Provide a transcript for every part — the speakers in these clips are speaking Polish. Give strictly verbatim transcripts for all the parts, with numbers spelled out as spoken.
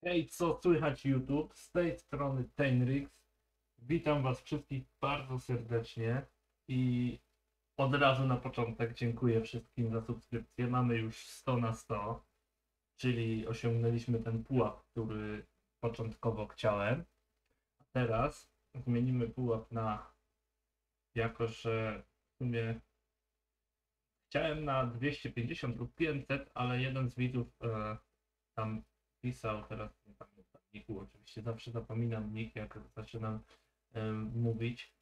Hej, co słychać YouTube? Z tej strony Tenrix. Witam Was wszystkich bardzo serdecznie i od razu na początek dziękuję wszystkim za subskrypcję. Mamy już sto na sto, czyli osiągnęliśmy ten pułap, który początkowo chciałem. A teraz zmienimy pułap na, jako że w sumie chciałem na dwieście pięćdziesiąt lub pięćset, ale jeden z widzów e, tam pisał, teraz nie pamiętam niku, oczywiście zawsze zapominam nick, jak zaczynam e, mówić,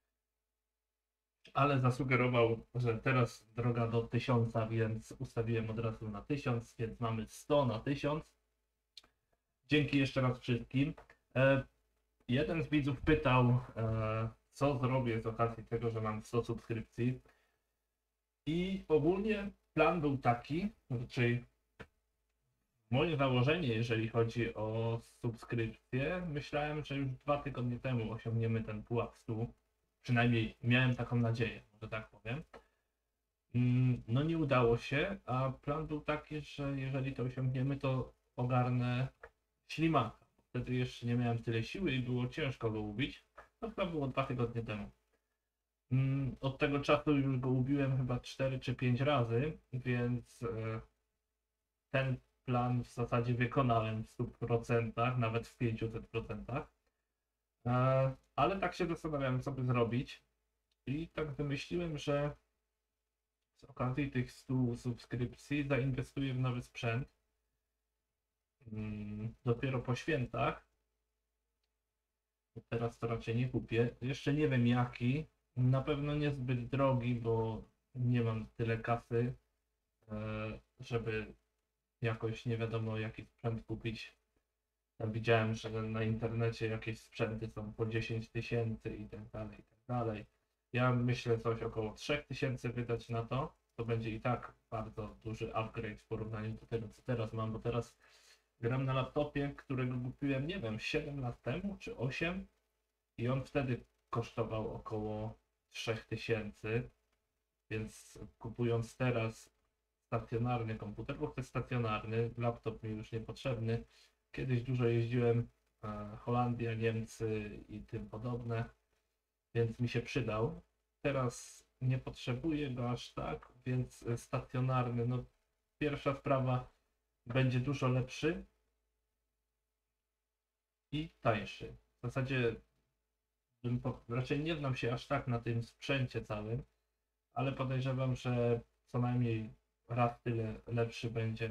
ale zasugerował, że teraz droga do tysiąca, więc ustawiłem od razu na tysiąc, więc mamy sto na tysiąc. Dzięki jeszcze raz wszystkim. E, jeden z widzów pytał, e, co zrobię z okazji tego, że mam sto subskrypcji. I ogólnie plan był taki, raczej moje założenie, jeżeli chodzi o subskrypcję, myślałem, że już dwa tygodnie temu osiągniemy ten pułap stu. Przynajmniej miałem taką nadzieję, może tak powiem. Mm, No nie udało się, a plan był taki, że jeżeli to osiągniemy, to ogarnę ślimaka. Wtedy jeszcze nie miałem tyle siły i było ciężko go ubić. To chyba było dwa tygodnie temu. Mm, Od tego czasu już go ubiłem chyba cztery czy pięć razy, więc e, ten plan w zasadzie wykonałem w stu procentach, nawet w pięciuset procentach. E, Ale tak się zastanawiałem, co by zrobić. I tak wymyśliłem, że z okazji tych stu subskrypcji zainwestuję w nowy sprzęt. Mm, Dopiero po świętach. Teraz to raczej nie kupię. Jeszcze nie wiem jaki. Na pewno niezbyt drogi, bo nie mam tyle kasy, e, żeby jakoś nie wiadomo jaki sprzęt kupić. Ja widziałem, że na internecie jakieś sprzęty są po dziesięć tysięcy i tak dalej, i tak dalej. Ja myślę coś około trzy tysiące wydać na to. To będzie i tak bardzo duży upgrade w porównaniu do tego, co teraz mam, bo teraz gram na laptopie, którego kupiłem, nie wiem, siedem lat temu czy osiem i on wtedy kosztował około trzy tysiące, więc kupując teraz stacjonarny komputer, bo chcę stacjonarny, laptop mi już niepotrzebny. Kiedyś dużo jeździłem, e, Holandia, Niemcy i tym podobne, więc mi się przydał. Teraz nie potrzebuję go aż tak, więc stacjonarny, no pierwsza sprawa, będzie dużo lepszy i tańszy. W zasadzie bym po, raczej nie znam się aż tak na tym sprzęcie całym, ale podejrzewam, że co najmniej raz tyle lepszy będzie,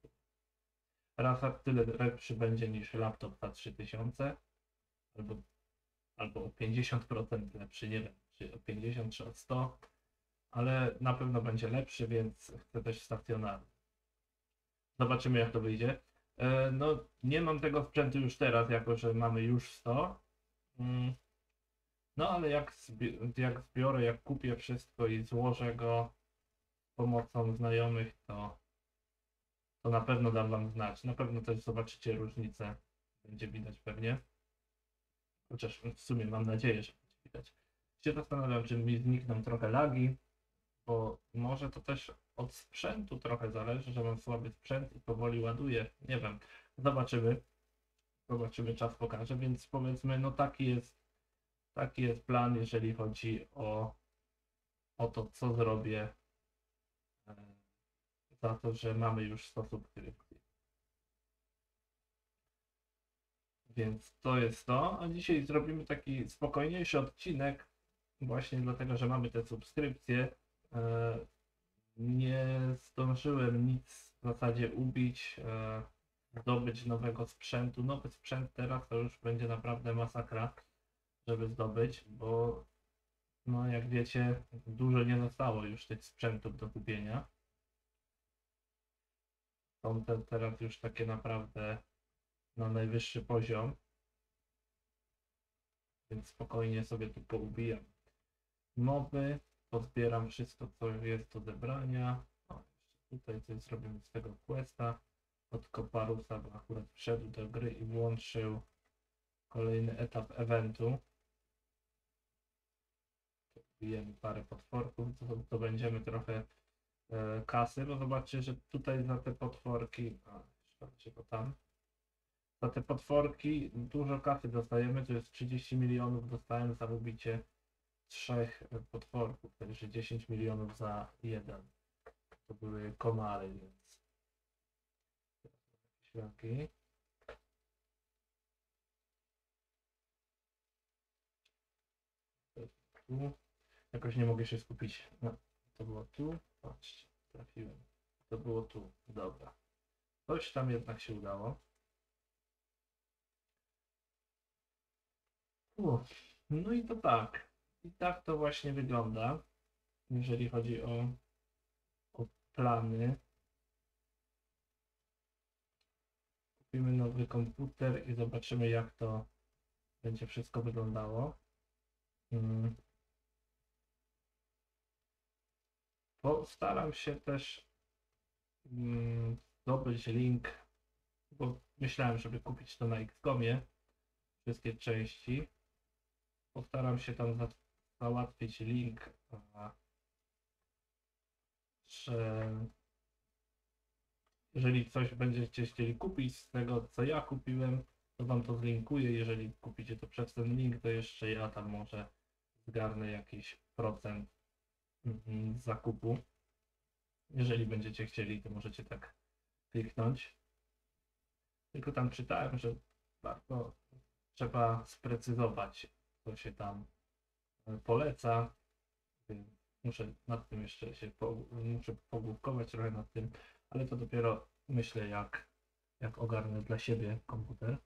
raz tyle lepszy będzie niż laptop za trzy tysiące, albo, albo o pięćdziesiąt procent lepszy, nie wiem, czy o pięćdziesiąt czy o sto, ale na pewno będzie lepszy, więc chcę też stacjonarny. Zobaczymy jak to wyjdzie. E, No, nie mam tego sprzętu już teraz, jako że mamy już sto. Mm, No, ale jak, zbi- jak zbiorę, jak kupię wszystko i złożę go z pomocą znajomych, to, to na pewno dam wam znać. Na pewno też zobaczycie różnicę. Będzie widać pewnie. Chociaż w sumie mam nadzieję, że będzie widać. Się zastanawiam, czy mi znikną trochę lagi, bo może to też od sprzętu trochę zależy, że mam słaby sprzęt i powoli ładuję. Nie wiem. Zobaczymy. Zobaczymy, czas pokaże, więc powiedzmy, no taki jest, taki jest plan, jeżeli chodzi o, o to, co zrobię e, za to, że mamy już sto subskrypcji. Więc to jest to, a dzisiaj zrobimy taki spokojniejszy odcinek, właśnie dlatego, że mamy te subskrypcje. E, Nie zdążyłem nic w zasadzie ubić, e, zdobyć nowego sprzętu. Nowy sprzęt teraz to już będzie naprawdę masakra, żeby zdobyć, bo no jak wiecie, dużo nie zostało już tych sprzętów do kupienia. Są te teraz już takie naprawdę na najwyższy poziom, więc spokojnie sobie tu poubijam moby, pozbieram wszystko, co jest do zebrania. O, jeszcze tutaj coś zrobimy z tego questa od Koparusa, bo akurat wszedł do gry i włączył kolejny etap eventu. Wbijemy parę potworków, to, to będziemy trochę e, kasy, bo zobaczcie, że tutaj za te potworki, a jeszcze go tam, Za te potworki dużo kasy dostajemy, to jest trzydzieści milionów dostałem za wybicie trzech potworków, także dziesięć milionów za jeden. To były komary, więc światki. Tu. Jakoś nie mogę się skupić. No, to było tu. Patrzcie, trafiłem. To było tu. Dobra. Coś tam jednak się udało. Uff. No i to tak. I tak to właśnie wygląda, jeżeli chodzi o, o plany. Kupimy nowy komputer i zobaczymy, jak to będzie wszystko wyglądało. Hmm. Postaram się też hmm, zdobyć link, bo myślałem, żeby kupić to na X komie, wszystkie części. Postaram się tam za, załatwić link, a, że jeżeli coś będziecie chcieli kupić z tego, co ja kupiłem, to wam to zlinkuję. Jeżeli kupicie to przez ten link, to jeszcze ja tam może zgarnę jakiś procent z zakupu. Jeżeli będziecie chcieli, to możecie tak kliknąć. Tylko tam czytałem, że bardzo trzeba sprecyzować, co się tam poleca, więc muszę nad tym jeszcze się po, muszę pogłówkować trochę nad tym, ale to dopiero myślę, jak, jak ogarnę dla siebie komputer.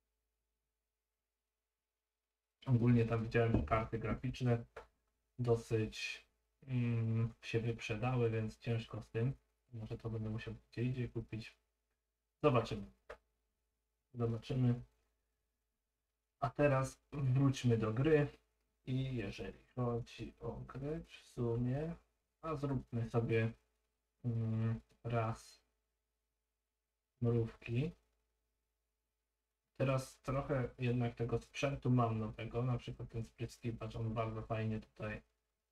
Ogólnie tam widziałem, że karty graficzne dosyć mm, się wyprzedały, więc ciężko z tym. Może to będę musiał gdzie indziej kupić. Zobaczymy. Zobaczymy. A teraz wróćmy do gry. I jeżeli chodzi o grę, w sumie, a zróbmy sobie mm, raz mrówki. Teraz trochę jednak tego sprzętu mam nowego, na przykład ten split skipacz, on bardzo fajnie tutaj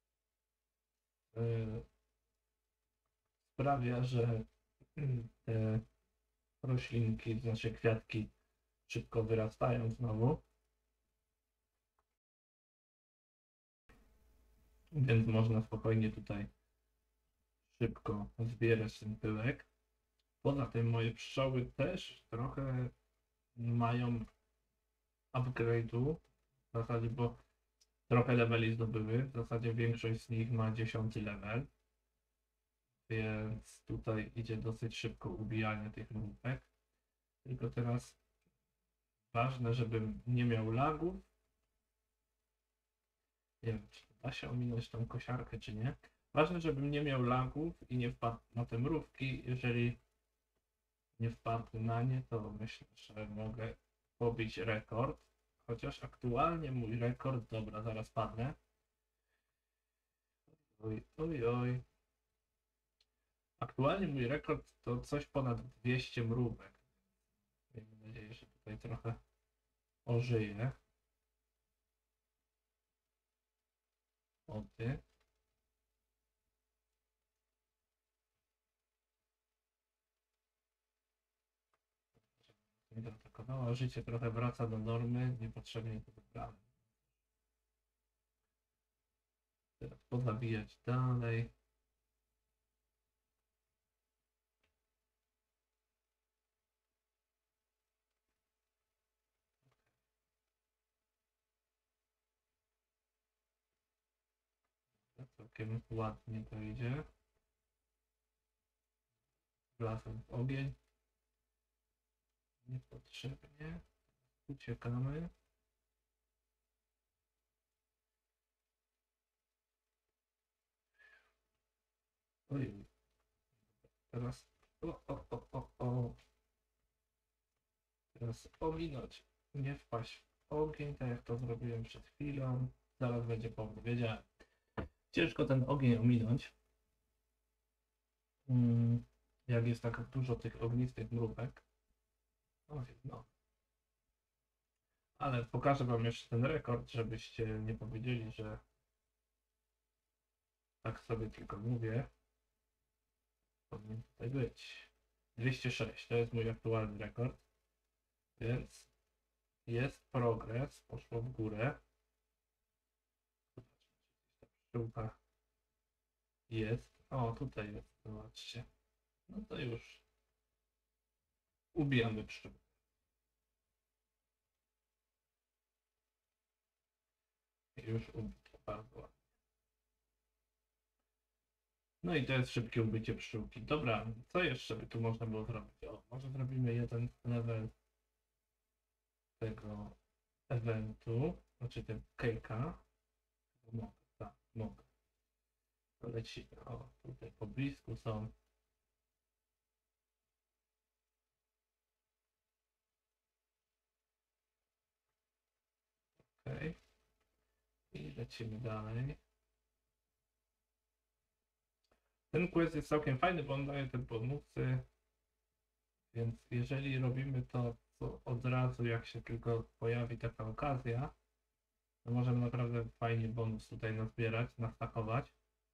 yy, sprawia, że te roślinki, znaczy kwiatki szybko wyrastają znowu. Więc można spokojnie tutaj szybko zbierać ten pyłek. Poza tym moje pszczoły też trochę mają upgrade'u w zasadzie, bo trochę leveli zdobyły. W zasadzie większość z nich ma dziesiąty level. Więc tutaj idzie dosyć szybko ubijanie tych mrówek. Tylko teraz ważne, żebym nie miał lagów. Nie wiem, czy da się ominąć tą kosiarkę, czy nie. Ważne, żebym nie miał lagów i nie wpadł na te mrówki. Jeżeli nie wpadł na nie, to myślę, że mogę pobić rekord. Chociaż aktualnie mój rekord, dobra, zaraz padnę. Oj, oj, oj. Aktualnie mój rekord to coś ponad dwieście mrówek. Miejmy nadzieję, że tutaj trochę ożyję. O ty. Mnie zaatakowała, życie trochę wraca do normy, niepotrzebnie to wybrałem. Teraz pozabijać dalej. Całkiem ładnie to idzie. Wlazłem w ogień. Niepotrzebnie. Uciekamy. Oj. Teraz. O, o, o, o, o. Teraz ominąć. Nie wpaść w ogień, tak jak to zrobiłem przed chwilą. Zaraz będzie powrót. Wiedziałem. Ciężko ten ogień ominąć. Hmm. Jak jest tak dużo tych ognistych mrówek. No, no. Ale pokażę wam jeszcze ten rekord, żebyście nie powiedzieli, że tak sobie tylko mówię. Powinien tutaj być. dwieście sześć, to jest mój aktualny rekord. Więc jest progres, poszło w górę. Pszczółka jest. O, tutaj jest, zobaczcie. No to już ubijamy pszczółkę. Już ubito, bardzo ładnie. No i to jest szybkie ubycie pszczółki. Dobra, co jeszcze by tu można było zrobić? O, może zrobimy jeden level tego eventu, znaczy tego cake'a. Mogę, tak, mogę. To lecimy. O, tutaj po blisku są. Ok. I lecimy dalej. Ten quest jest całkiem fajny, bo on daje te bonusy. Więc jeżeli robimy to, to od razu, jak się tylko pojawi taka okazja, to możemy naprawdę fajnie bonus tutaj nazbierać, nastakować.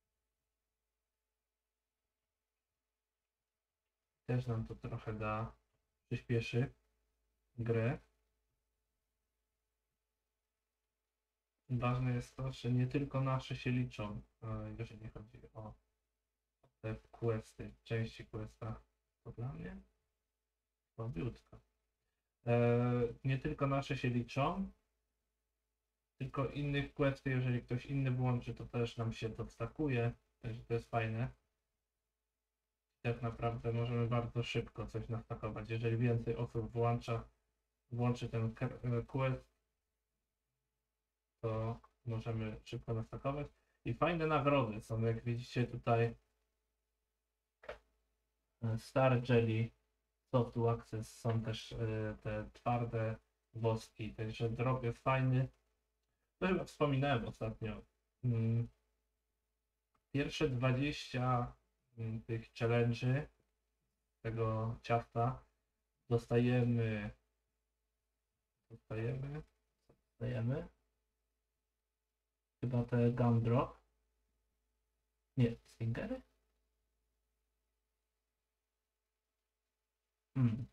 Też nam to trochę da, przyspieszy grę. Ważne jest to, że nie tylko nasze się liczą, jeżeli chodzi o te questy, części questa. To dla mnie słabiutko. Nie tylko nasze się liczą, tylko innych questów, jeżeli ktoś inny włączy, to też nam się to stakuje, także to jest fajne. Tak naprawdę możemy bardzo szybko coś nastakować. Jeżeli więcej osób włącza, włączy ten quest, to możemy szybko nastakować. I fajne nagrody są, jak widzicie tutaj, Star Jelly, Soft Waxes, są też te twarde woski, także drop jest fajny. To chyba wspominałem ostatnio. Pierwsze dwadzieścia tych challenge'y tego ciasta dostajemy dostajemy dostajemy chyba te gumdrop, nie, stingery? Hmm.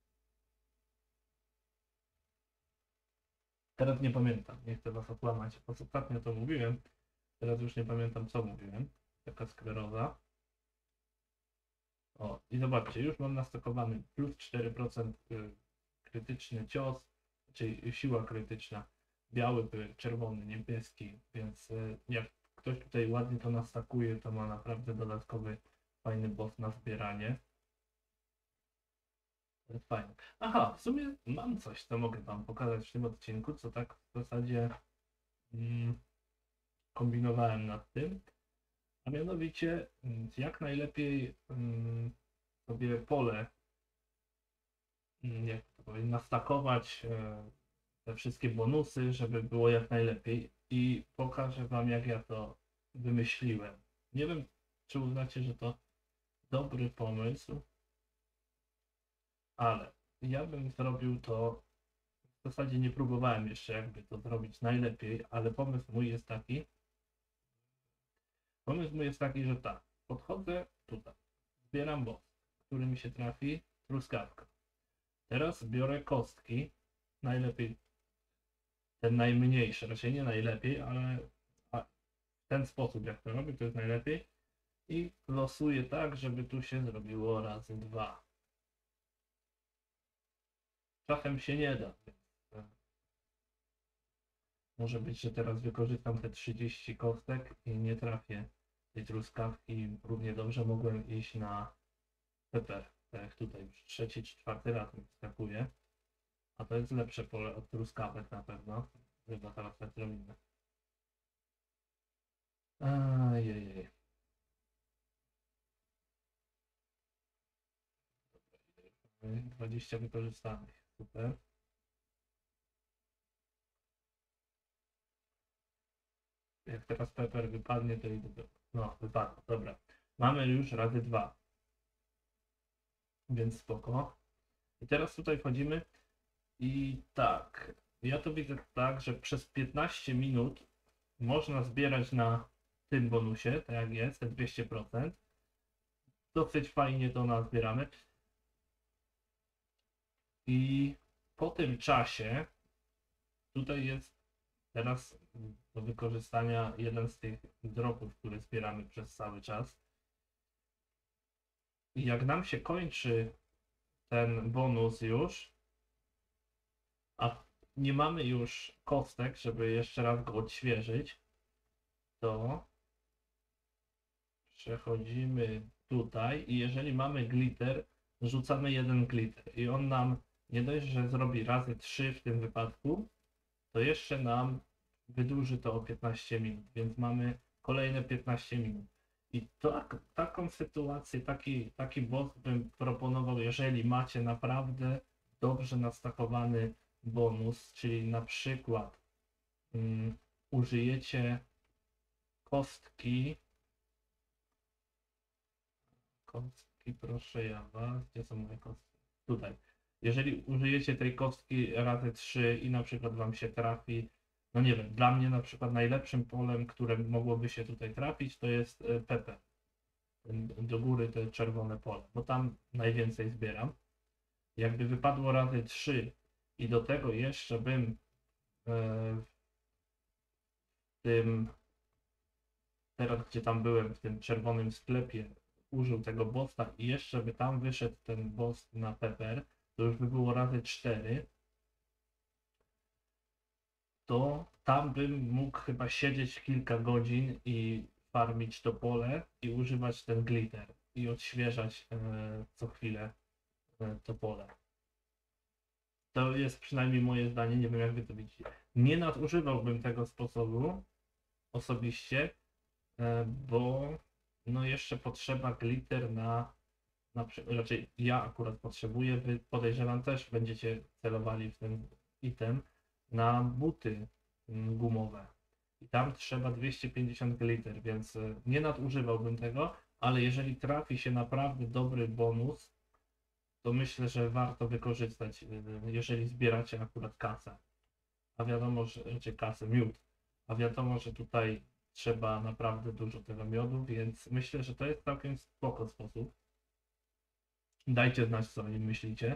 Teraz nie pamiętam, nie chcę was okłamać. Ostatnio to mówiłem, teraz już nie pamiętam, co mówiłem. Taka skleroza. O, i zobaczcie, już mam nastakowany plus cztery procent krytyczny cios, czyli siła krytyczna. Biały, czerwony, niebieski, więc jak ktoś tutaj ładnie to nastakuje, to ma naprawdę dodatkowy fajny buff na zbieranie. To jest fajne. Aha, w sumie mam coś, co mogę wam pokazać w tym odcinku, co tak w zasadzie mm, kombinowałem nad tym. A mianowicie, jak najlepiej mm, sobie pole jak to powiem, nastakować e, te wszystkie bonusy, żeby było jak najlepiej, i pokażę wam, jak ja to wymyśliłem. Nie wiem, czy uznacie, że to dobry pomysł, ale ja bym zrobił to, w zasadzie nie próbowałem jeszcze jakby to zrobić najlepiej, ale pomysł mój jest taki, pomysł mój jest taki, że tak, podchodzę tutaj, zbieram boss, który mi się trafi, truskawka. Teraz biorę kostki, najlepiej ten najmniejszy, raczej nie najlepiej, ale w ten sposób jak to robię, to jest najlepiej, i losuję tak, żeby tu się zrobiło razy dwa. Czasem się nie da. Może być, że teraz wykorzystam te trzydzieści kostek i nie trafię tej truskawki. Równie dobrze mogłem iść na pepper, tak jak tutaj już trzeci czy czwarty raz mi skakuje. A to jest lepsze pole od truskawek na pewno. Chyba teraz tak zrobimy. Ajajaj. dwadzieścia wykorzystanych. Super. Jak teraz pepper wypadnie, to idę do... No, wypadło, dobra. Mamy już razy dwa. Więc spoko. I teraz tutaj wchodzimy i tak. Ja to widzę tak, że przez piętnaście minut można zbierać na tym bonusie, tak jak jest, te dwieście procent. Dosyć fajnie to nazbieramy. I po tym czasie tutaj jest teraz do wykorzystania jeden z tych dropów, które zbieramy przez cały czas. I jak nam się kończy ten bonus już, a nie mamy już kostek, żeby jeszcze raz go odświeżyć, to przechodzimy tutaj i jeżeli mamy glitter, rzucamy jeden glitter i on nam nie dość, że zrobi razy trzy w tym wypadku, to jeszcze nam wydłuży to o piętnaście minut, więc mamy kolejne piętnaście minut. I tak, taką sytuację, taki, taki boss bym proponował, jeżeli macie naprawdę dobrze nastakowany bonus, czyli na przykład um, użyjecie kostki, kostki, proszę ja was, gdzie są moje kostki? Tutaj. Jeżeli użyjecie tej kostki razy trzy i na przykład wam się trafi, no nie wiem, dla mnie na przykład najlepszym polem, które mogłoby się tutaj trafić, to jest Pepe. Do góry te czerwone pole, bo tam najwięcej zbieram. Jakby wypadło razy trzy i do tego jeszcze bym w tym, teraz gdzie tam byłem, w tym czerwonym sklepie, użył tego bossa i jeszcze by tam wyszedł ten boss na Pepper, to już by było razy cztery, to tam bym mógł chyba siedzieć kilka godzin i farmić to pole i używać ten glitter i odświeżać e, co chwilę e, to pole. To jest przynajmniej moje zdanie, nie wiem jak wy to widzicie. Nie nadużywałbym tego sposobu osobiście, e, bo no jeszcze potrzeba glitter na, na raczej ja akurat potrzebuję, wy podejrzewam też będziecie celowali w ten item na buty gumowe. I tam trzeba dwieście pięćdziesiąt glitter, więc nie nadużywałbym tego, ale jeżeli trafi się naprawdę dobry bonus, to myślę, że warto wykorzystać, jeżeli zbieracie akurat kasę. A wiadomo, że, czy kasę, miód. A wiadomo, że tutaj trzeba naprawdę dużo tego miodu, więc myślę, że to jest całkiem spoko sposób. Dajcie znać, co o nim myślicie.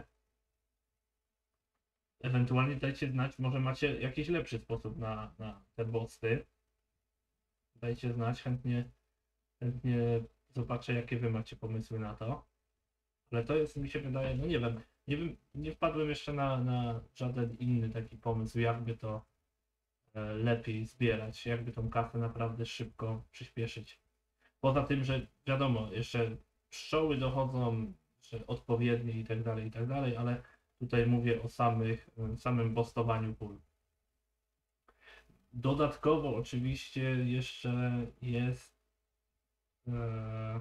Ewentualnie dajcie znać, może macie jakiś lepszy sposób na, na te bossy. Dajcie znać, chętnie, chętnie zobaczę, jakie wy macie pomysły na to. Ale to jest, mi się wydaje, no nie wiem, nie wiem, nie wpadłem jeszcze na, na żaden inny taki pomysł, jakby to e, lepiej zbierać, jakby tą kasę naprawdę szybko przyspieszyć. Poza tym, że wiadomo, jeszcze pszczoły dochodzą, że odpowiednie i tak dalej, i tak dalej, ale tutaj mówię o samych, samym boostowaniu pól. Dodatkowo oczywiście jeszcze jest e,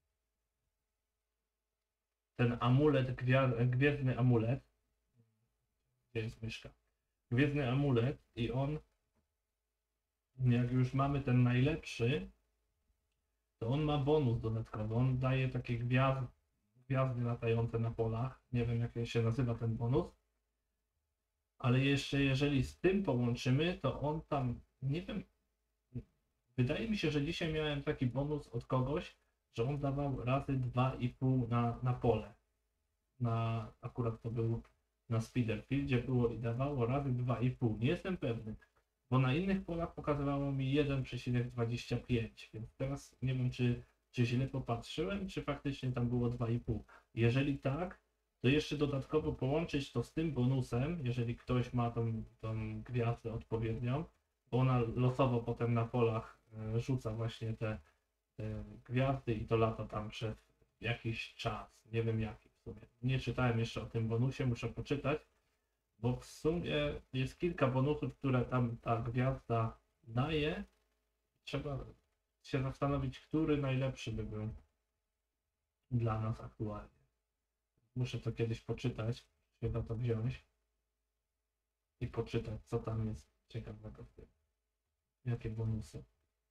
ten amulet, gwia- gwiezdny amulet. Gdzie jest myszka? Gwiezdny amulet i on, jak już mamy ten najlepszy, to on ma bonus dodatkowy. On daje takie gwiazdy, gwiazdy latające na polach. Nie wiem, jak się nazywa ten bonus. Ale jeszcze jeżeli z tym połączymy, to on tam, nie wiem, wydaje mi się, że dzisiaj miałem taki bonus od kogoś, że on dawał razy dwa i pół na, na pole. Na, akurat to był na Spiderfieldzie było i dawało razy dwa i pół. Nie jestem pewny, bo na innych polach pokazywało mi jeden przecinek dwadzieścia pięć, więc teraz nie wiem, czy, czy źle popatrzyłem, czy faktycznie tam było dwa i pół. Jeżeli tak, to jeszcze dodatkowo połączyć to z tym bonusem, jeżeli ktoś ma tą, tą gwiazdę odpowiednią, bo ona losowo potem na polach e, rzuca właśnie te, te gwiazdy i to lata tam przez jakiś czas, nie wiem jaki w sumie. Nie czytałem jeszcze o tym bonusie, muszę poczytać, bo w sumie jest kilka bonusów, które tam ta gwiazda daje. Trzeba się zastanowić, który najlepszy by był dla nas aktualnie. Muszę to kiedyś poczytać, trzeba to wziąć i poczytać, co tam jest ciekawego w tym. Jakie bonusy.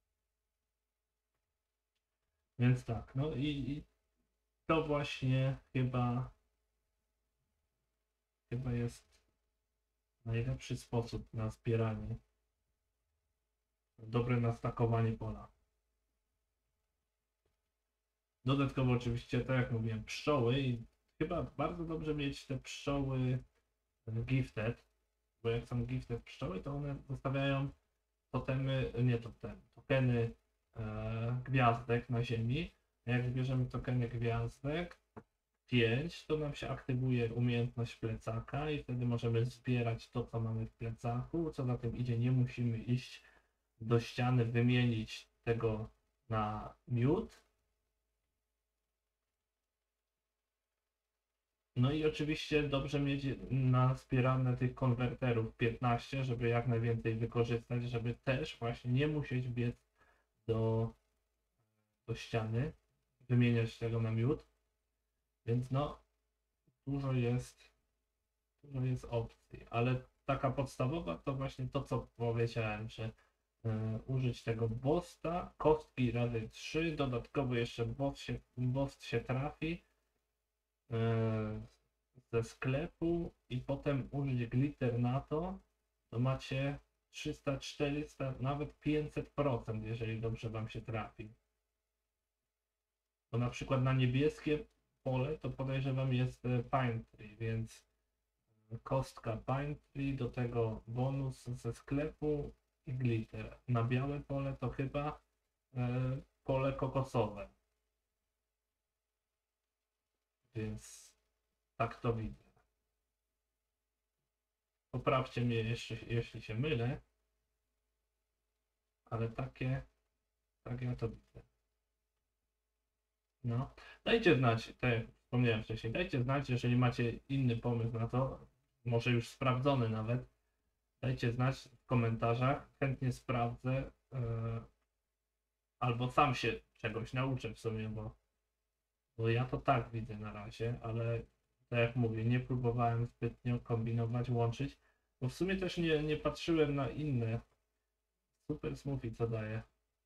Więc tak, no i, i to właśnie chyba chyba jest najlepszy sposób na zbieranie. Dobre nastakowanie pola. Dodatkowo oczywiście, tak jak mówiłem, pszczoły i chyba bardzo dobrze mieć te pszczoły gifted, bo jak są gifted pszczoły, to one zostawiają totemy, nie totem, tokeny e, gwiazdek na ziemi. A jak zbierzemy tokeny gwiazdek pięć, to nam się aktywuje umiejętność plecaka i wtedy możemy zbierać to, co mamy w plecaku. Co za tym idzie, nie musimy iść do ściany, wymienić tego na miód. No i oczywiście dobrze mieć nazbierane tych konwerterów piętnaście, żeby jak najwięcej wykorzystać, żeby też właśnie nie musieć biec do, do ściany, wymieniać tego na miód. Więc no, dużo jest, dużo jest opcji, ale taka podstawowa to właśnie to, co powiedziałem, że y, użyć tego bosta, kostki razy trzy, dodatkowo jeszcze bost się, bost się trafi y, ze sklepu i potem użyć glitter na to, to macie trzysta, czterysta, nawet pięćset procent, jeżeli dobrze wam się trafi. Bo na przykład na niebieskie pole to podejrzewam jest Pine Tree, więc kostka Pine Tree, do tego bonus ze sklepu i glitter. Na białe pole to chyba e, pole kokosowe. Więc tak to widzę. Poprawcie mnie jeszcze, jeśli się mylę, ale takie, tak ja to widzę. No, dajcie znać, tak jak wspomniałem wcześniej, dajcie znać, jeżeli macie inny pomysł na to, może już sprawdzony nawet, dajcie znać w komentarzach, chętnie sprawdzę, yy, albo sam się czegoś nauczę w sumie, bo, bo ja to tak widzę na razie, ale tak jak mówię, nie próbowałem zbytnio kombinować, łączyć, bo w sumie też nie, nie patrzyłem na inne. Super smoothie co daje.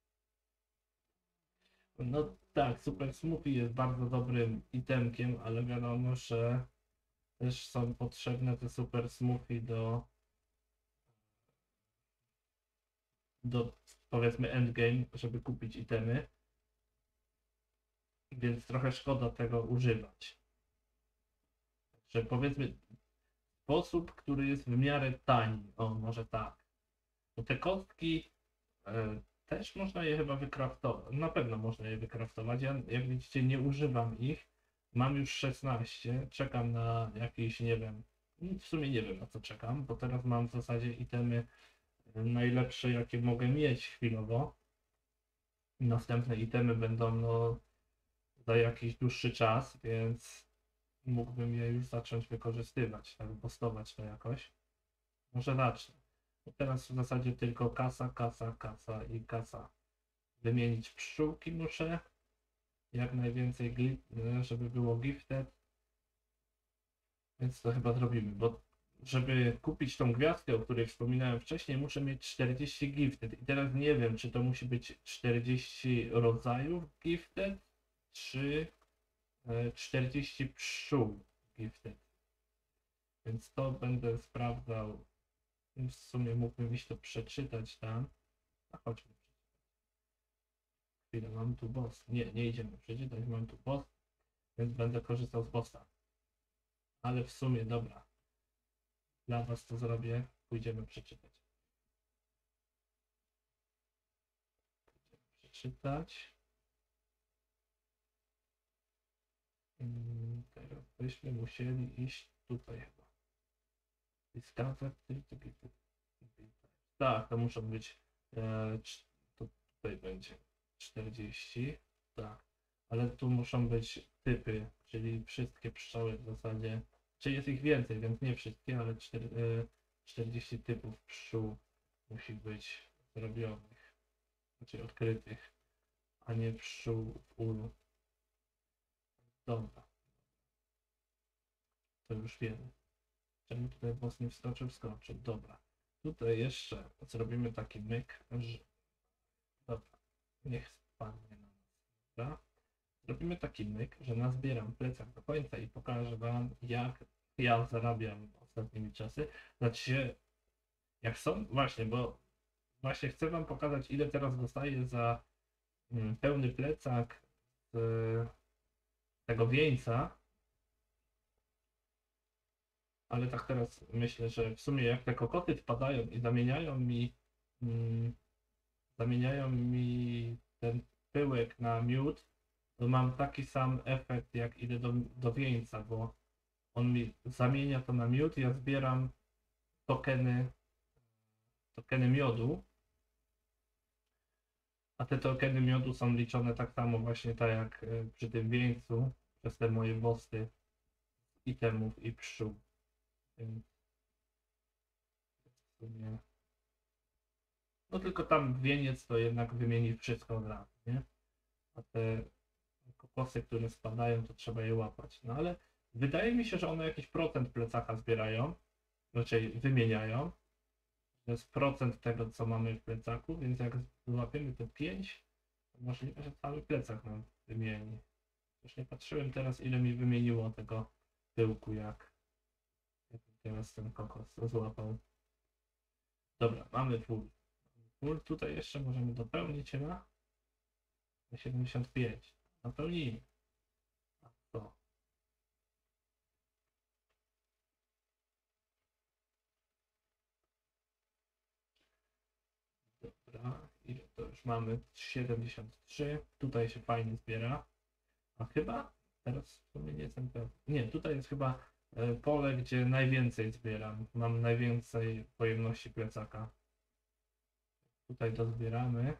No tak, super smoothie jest bardzo dobrym itemkiem, ale wiadomo, że też są potrzebne te super smoothie do do powiedzmy endgame, żeby kupić itemy, więc trochę szkoda tego używać. Że powiedzmy sposób, który jest w miarę tani, o może tak, bo te kostki e, też można je chyba wykraftować, na pewno można je wykraftować, ja jak widzicie nie używam ich, mam już szesnaście, czekam na jakieś, nie wiem, w sumie nie wiem na co czekam, bo teraz mam w zasadzie itemy najlepsze jakie mogę mieć chwilowo. Następne itemy będą no, za jakiś dłuższy czas, więc mógłbym je już zacząć wykorzystywać, tak, postować to jakoś. Może zacznę. Bo teraz w zasadzie tylko kasa, kasa, kasa i kasa. Wymienić pszczółki muszę. Jak najwięcej, żeby było gifted. Więc to chyba zrobimy, bo żeby kupić tą gwiazdkę, o której wspominałem wcześniej, muszę mieć czterdzieści gifted. I teraz nie wiem, czy to musi być czterdzieści rodzajów gifted, czy czterdzieści pszczół gifted. Więc to będę sprawdzał. W sumie mógłbym iść to przeczytać tam. A chodźmy przeczytać. Chwilę, mam tu boss. Nie, nie idziemy przeczytać, mam tu boss. Więc będę korzystał z bossa. Ale w sumie, dobra. Dla was to zrobię. Pójdziemy przeczytać. Pójdziemy przeczytać. Teraz byśmy musieli iść tutaj chyba. Discover. Tak, to muszą być. E, to tutaj będzie czterdzieści. Tak. Ale tu muszą być typy, czyli wszystkie pszczoły w zasadzie. Czy jest ich więcej, więc nie wszystkie, ale czterdzieści typów pszczół musi być zrobionych, znaczy odkrytych, a nie pszczół w ulu. Dobra. To już wiemy. Czemu tutaj boss nie wskoczył? Wskoczył. Dobra. Tutaj jeszcze zrobimy taki myk, że... Dobra. Niech spadnie na nas. Dobra. Zrobimy taki myk, że nazbieram plecak do końca i pokażę wam, jak ja zarabiam ostatnimi czasy. Znaczy, jak są, właśnie, bo właśnie chcę wam pokazać, ile teraz dostaję za mm, pełny plecak z tego wieńca. ale tak teraz myślę, że w sumie jak te kokoty wpadają i zamieniają mi mm, zamieniają mi ten pyłek na miód, to mam taki sam efekt jak idę do, do wieńca, bo on mi zamienia to na miód, ja zbieram tokeny, tokeny miodu, a te tokeny miodu są liczone tak samo właśnie tak jak e, przy tym wieńcu, przez te moje bossy, itemów i pszczół. Więc w sumie... No tylko tam wieniec to jednak wymieni wszystko od razu, nie? A te kokosy, które spadają, to trzeba je łapać. No ale wydaje mi się, że one jakiś procent plecaka zbierają, raczej wymieniają. To jest procent tego, co mamy w plecaku, więc jak złapiemy te pięć, to możliwe, że cały plecak nam wymieni. Już nie patrzyłem teraz, ile mi wymieniło tego pyłku, jak, jak teraz ten kokos złapał. Dobra, mamy full. Full tutaj jeszcze możemy dopełnić chyba na siedemdziesiąt pięć. Napełnijmy. A to. Dobra, ile to już mamy? siedemdziesiąt trzy. Tutaj się fajnie zbiera. A chyba teraz w sumie nie jestem pewien. Nie, tutaj jest chyba e, pole, gdzie najwięcej zbieram. Mam najwięcej pojemności plecaka. Tutaj dozbieramy.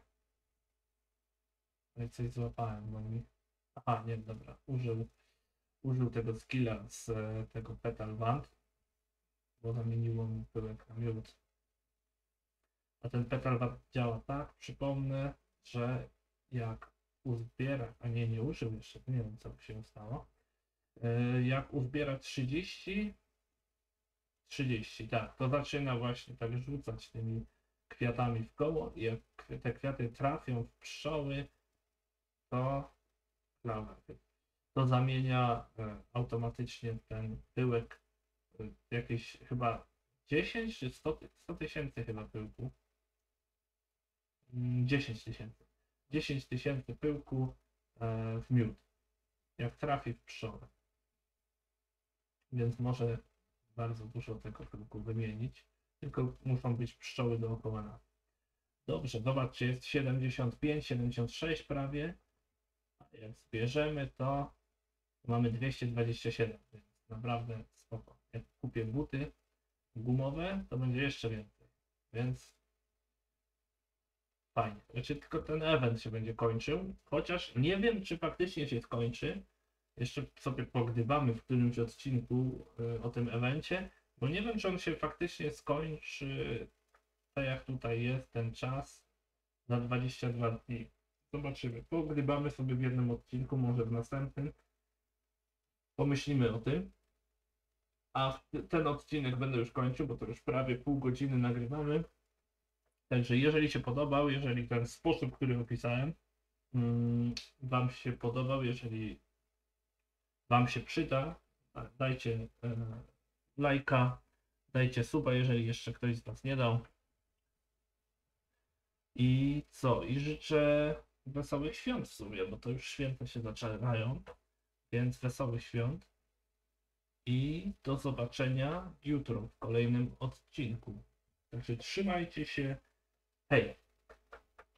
Ale coś złapałem, bo mi... Aha, nie, dobra. Użył, użył tego skilla z e, tego Petal Wand, bo zamieniło mi pyłek na miód. A ten Petal Wand działa tak, przypomnę, że jak uzbiera, a nie, nie użył jeszcze, nie wiem co się stało. E, jak uzbiera trzydzieści, trzydzieści, tak, to zaczyna właśnie tak rzucać tymi kwiatami w koło i jak te kwiaty trafią w pszczoły, to to zamienia e, automatycznie ten pyłek e, jakieś chyba dziesięć czy sto tysięcy chyba pyłku. dziesięć tysięcy. dziesięć tysięcy pyłku e, w miód. Jak trafi w pszczołę. Więc może bardzo dużo tego pyłku wymienić. Tylko muszą być pszczoły dookoła nas. Dobrze, zobaczcie, jest siedemdziesiąt pięć, siedemdziesiąt sześć prawie. A jak zbierzemy, to mamy dwieście dwadzieścia siedem, więc naprawdę spoko. Jak kupię buty gumowe, to będzie jeszcze więcej, więc fajnie. Znaczy tylko ten event się będzie kończył, chociaż nie wiem, czy faktycznie się skończy. Jeszcze sobie pogdybamy w którymś odcinku y, o tym evencie, bo nie wiem, czy on się faktycznie skończy tak jak tutaj jest ten czas za dwadzieścia dwa dni. Zobaczymy. Pogdybamy sobie w jednym odcinku, może w następnym. Pomyślimy o tym. A ten odcinek będę już kończył, bo to już prawie pół godziny nagrywamy. Także jeżeli się podobał, jeżeli ten sposób, który opisałem, mm, Wam się podobał, jeżeli Wam się przyda, dajcie e, lajka, dajcie suba, jeżeli jeszcze ktoś z Was nie dał. I co? I życzę wesołych świąt w sumie, bo to już święta się zaczynają, więc wesołych świąt. I do zobaczenia jutro w kolejnym odcinku. Także trzymajcie się. Hej!